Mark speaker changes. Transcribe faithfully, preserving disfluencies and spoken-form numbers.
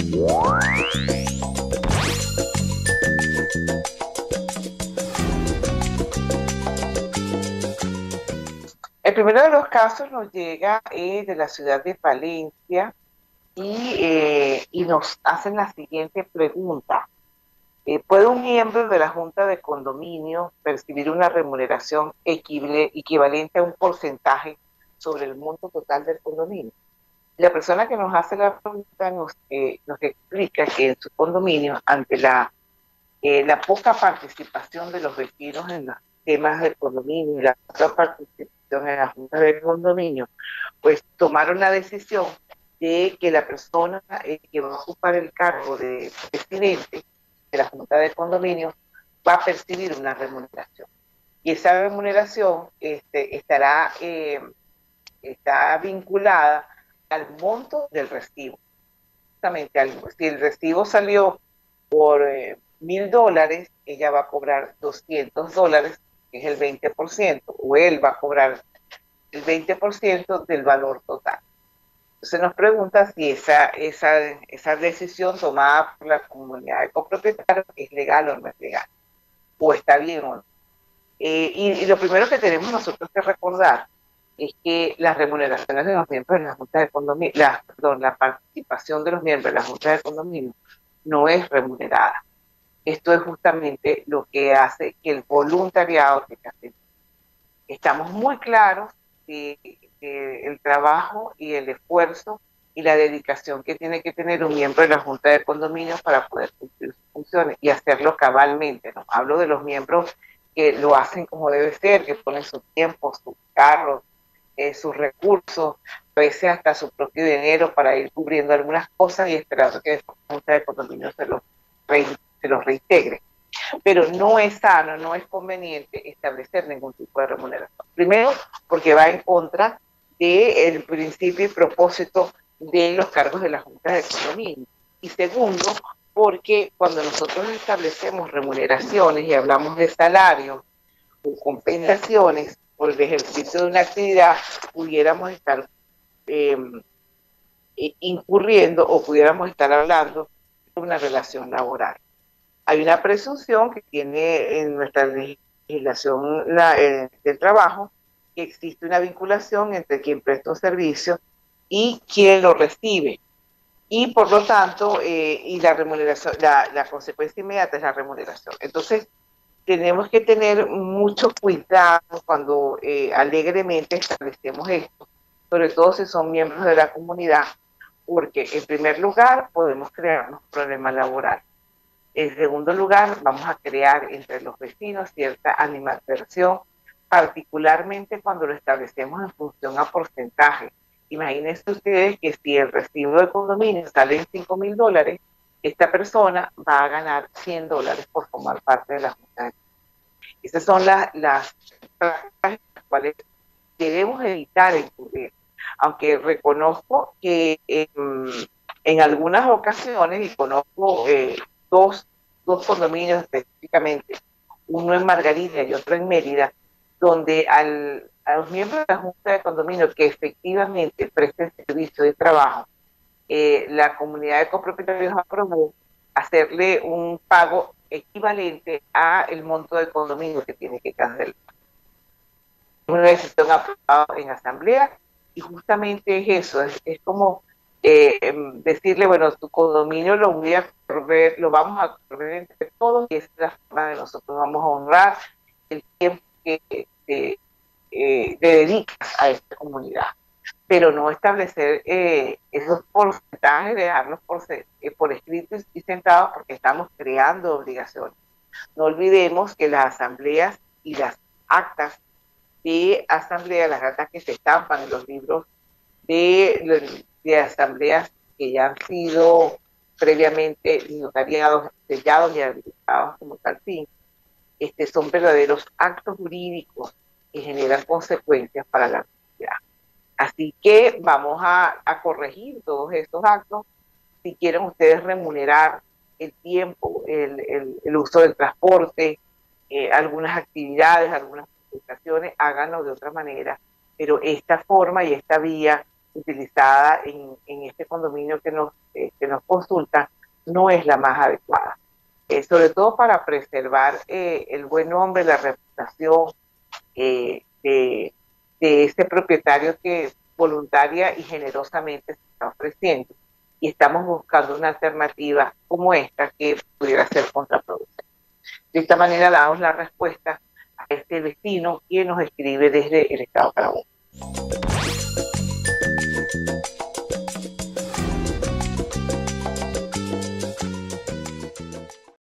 Speaker 1: El primero de los casos nos llega eh, de la ciudad de Valencia y, eh, y nos hacen la siguiente pregunta. Eh, ¿Puede un miembro de la Junta de Condominio percibir una remuneración equivale- equivalente a un porcentaje sobre el monto total del condominio? La persona que nos hace la pregunta nos, eh, nos explica que en su condominio, ante la, eh, la poca participación de los vecinos en los temas del condominio y la poca participación en la Junta de Condominio, pues tomaron la decisión de que la persona eh, que va a ocupar el cargo de presidente de la Junta de Condominio va a percibir una remuneración. Y esa remuneración este, estará eh, está vinculada al monto del recibo. Justamente, al, si el recibo salió por eh, mil dólares, ella va a cobrar doscientos dólares, que es el veinte por ciento, o él va a cobrar el veinte por ciento del valor total. Entonces nos pregunta si esa, esa, esa decisión tomada por la comunidad de copropietarios es legal o no es legal, o está bien o no. Eh, y, y lo primero que tenemos nosotros que recordar es que las remuneraciones de los miembros de la Junta de Condominio, la, perdón, la participación de los miembros de la Junta de Condominio no es remunerada. Esto es justamente lo que hace que el voluntariado tenga sentido. Estamos muy claros de, de el trabajo y el esfuerzo y la dedicación que tiene que tener un miembro de la Junta de Condominio para poder cumplir sus funciones y hacerlo cabalmente, ¿no? Hablo de los miembros que lo hacen como debe ser, que ponen su tiempo, sus carros, eh, sus recursos, a veces hasta su propio dinero para ir cubriendo algunas cosas y esperando que la Junta de Condominio se los, re, se los reintegre. Pero no es sano, no es conveniente establecer ningún tipo de remuneración. Primero, porque va en contra del principio y propósito de los cargos de la Junta de Condominio. Y segundo, porque cuando nosotros establecemos remuneraciones y hablamos de salarios o compensaciones por el ejercicio de una actividad, pudiéramos estar eh, incurriendo o pudiéramos estar hablando de una relación laboral. Hay una presunción que tiene en nuestra legislación la, eh, del trabajo, que existe una vinculación entre quien presta un servicio y quien lo recibe. Y por lo tanto, eh, y la remuneración, la, la consecuencia inmediata es la remuneración. Entonces, tenemos que tener mucho cuidado cuando eh, alegremente establecemos esto, sobre todo si son miembros de la comunidad, porque en primer lugar podemos crearnos problemas laborales. En segundo lugar, vamos a crear entre los vecinos cierta animadversión, particularmente cuando lo establecemos en función a porcentaje. Imagínense ustedes que si el recibo de condominio sale en cinco mil dólares, esta persona va a ganar cien dólares por formar parte de la Junta. Esas son las, las prácticas en las cuales debemos evitar incurrir. Aunque reconozco que en, en algunas ocasiones, y conozco eh, dos, dos condominios específicamente, uno en Margarita y otro en Mérida, donde al, a los miembros de la Junta de Condominio que efectivamente presten servicio de trabajo, eh, la comunidad de copropietarios aprobó hacerle un pago equivalente a el monto del condominio que tiene que cancelar. Una decisión aprobada en asamblea y justamente es eso, es, es como eh, decirle, bueno, tu condominio lo voy a absorber, lo vamos a absorber entre todos y esa es la forma de nosotros vamos a honrar el tiempo que eh, eh, le dedicas a esta comunidad, pero no establecer eh, esos porcentajes, dejarlos por, eh, por escrito y sentados porque estamos creando obligaciones. No olvidemos que las asambleas y las actas de asamblea, las actas que se estampan en los libros de, de asambleas que ya han sido previamente notariados, sellados y habilitados como tal fin, este, son verdaderos actos jurídicos que generan consecuencias para la comunidad. Así que vamos a, a corregir todos estos actos. Si quieren ustedes remunerar el tiempo, el, el, el uso del transporte, eh, algunas actividades, algunas presentaciones, háganlo de otra manera. Pero esta forma y esta vía utilizada en, en este condominio que nos, eh, que nos consulta no es la más adecuada. Eh, sobre todo para preservar eh, el buen nombre, la reputación eh, de, de este propietario que voluntaria y generosamente se está ofreciendo. Y estamos buscando una alternativa como esta que pudiera ser contraproducente. De esta manera damos la respuesta a este vecino que nos escribe desde el Estado de Carabobo.